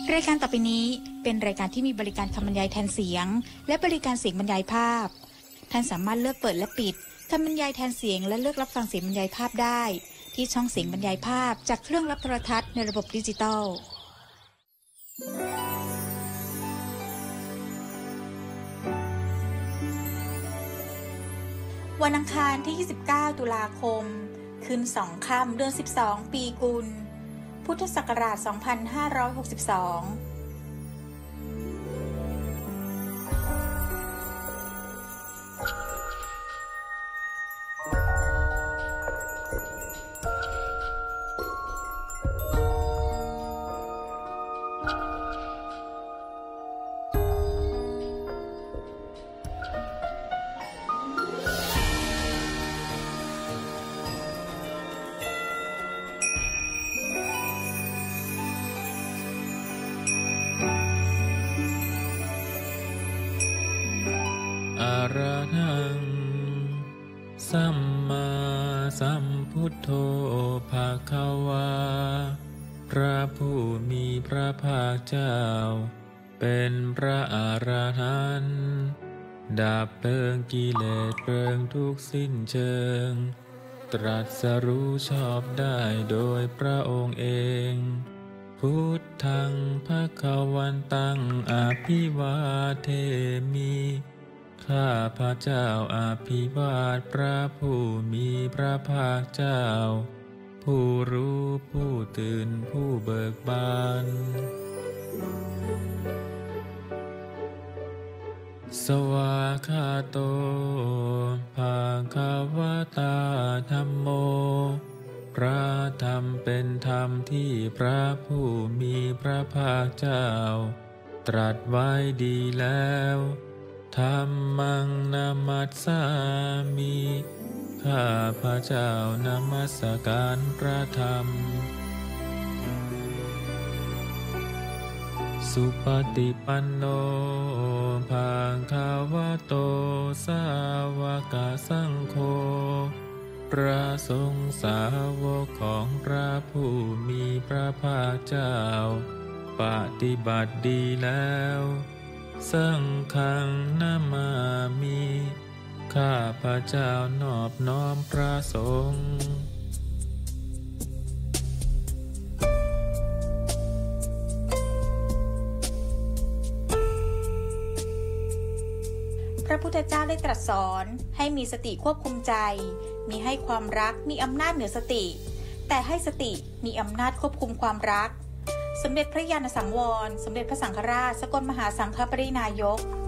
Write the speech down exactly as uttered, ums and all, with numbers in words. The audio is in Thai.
รายการต่อไปนี้เป็นรายการที่มีบริการคำบรรยายแทนเสียงและบริการเสียงบรรยายภาพท่านสามารถเลือกเปิดและปิดคำบรรยายแทนเสียงและเลือกรับฟังเสียงบรรยายภาพได้ที่ช่องเสียงบรรยายภาพจากเครื่องรับโทรทัศน์ในระบบดิจิตอลวันอังคารที่ยี่สิบเก้าตุลาคมคืนสองค่ำเดือนสิบสองปีกุลพุทธศักราชสองพันห้าร้อยหกสิบสองอะระหังสัมมาสัมพุทโธภะคะวาพระผู้มีพระภาคเจ้าเป็นพระอรหันต์ดับเพลิงกิเลสเพลิงทุกข์สิ้นเชิงตรัสรู้ชอบได้โดยพระองค์เองพุทธังภคะวันตังอภิวาเทมิข้าพระเจ้าอภิวาทพระผู้มีพระภาคเจ้าผู้รู้ผู้ตื่นผู้เบิกบานสวากขาโตภะคะวะตาธัมโมพระธรรมเป็นธรรมที่พระผู้มีพระภาคเจ้าตรัสไว้ดีแล้วธัมมังนามัสสามิข้าพระเจ้านมัสการพระธรรมสุปฏิปันโนภะคะวะโตสาวกสังโฆพระสงฆ์สาวกของพระผู้มีพระภาคเจ้าปฏิบัติดีแล้วสังฆังนามามิข้าพระเจ้านอบน้อมพระสงฆ์พระพุทธเจ้าได้ตรัสสอนให้มีสติควบคุมใจมีให้ความรักมีอำนาจเหนือสติแต่ให้สติมีอำนาจควบคุมความรักสมเด็จพระญาณสังวรสมเด็จพระสังฆราชสกลมหาสังฆปรินายก